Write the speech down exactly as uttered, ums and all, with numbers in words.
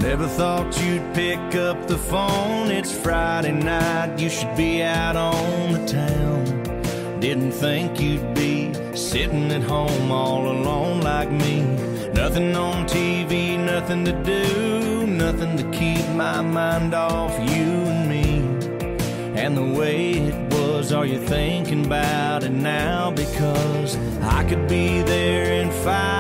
Never thought you'd pick up the phone. It's Friday night, you should be out on the town. Didn't think you'd be sitting at home all alone like me. Nothing on T V, nothing to do, nothing to keep my mind off you and me. And the way it was, are you thinking about it now? Because I could be there in five